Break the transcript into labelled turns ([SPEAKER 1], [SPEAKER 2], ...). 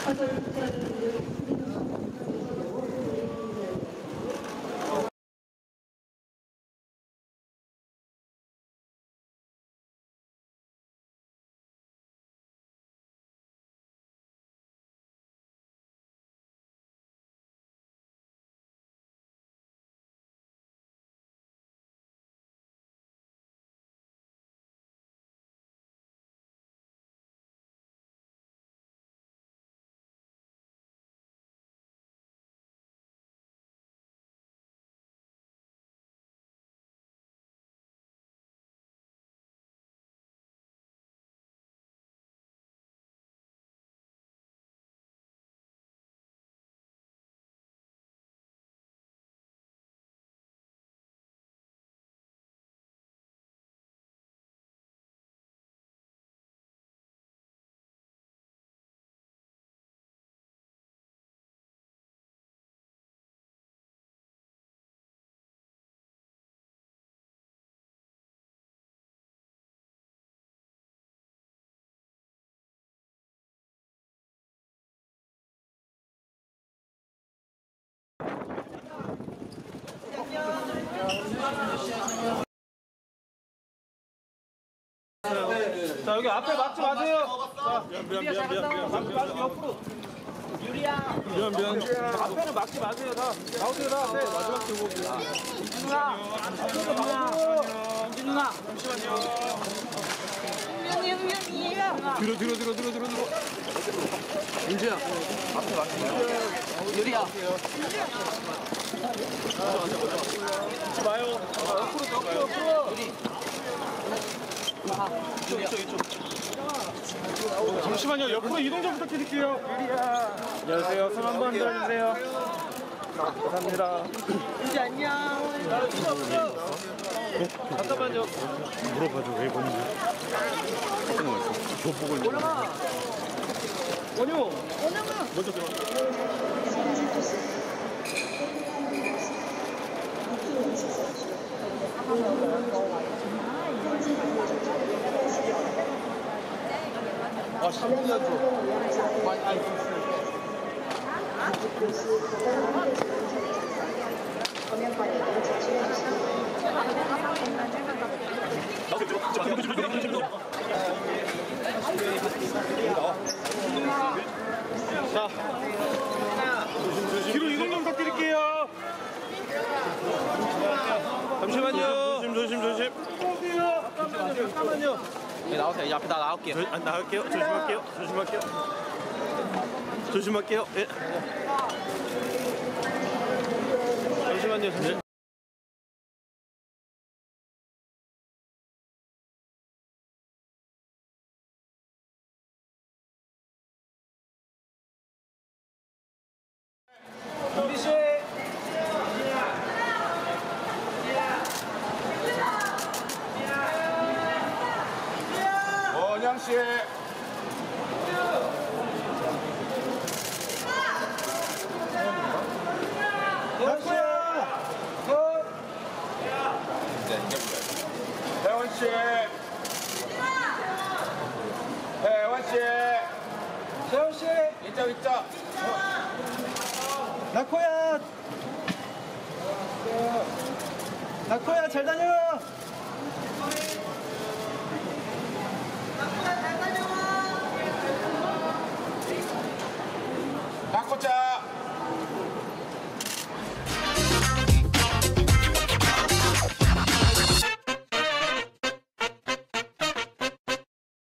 [SPEAKER 1] 자, 여기 앞에 막지 마세요. 자, 미안. 옆으로. 유리야. 미안. 앞에는 막지 마세요. 다 나오세요. 다. 네, 마지막 들고. 누나. 누나. 잠시만요. 뒤로. 민주야. 앞에 막지 마세요. 유리야. 맞아. 마요. 옆으로. 이쪽. 잠시만요. 옆으로 이동 좀 부탁드릴게요. 유리야. 안녕하세요. 손 한번 들어주세요. 감사합니다. 민지 안녕. 잠깐만요. 물어봐줘. 왜 보는지. 어떤 거 있어? 교복을. 원영아. 먼저 들어. 아, 3분이나 줘. 많이 안 줬어요. 자, 뒤로 이동 좀 부탁드릴게요. 잠시만요. 조심. 잠깐만요.
[SPEAKER 2] 네, 나오세요. 이 앞에 나올게요.
[SPEAKER 1] 나갈게요. 조심할게요. 예. 잠시만요. 준비씨.
[SPEAKER 3] 원영씨. 세훈씨. 이쪽.
[SPEAKER 1] 나코야 잘 다녀.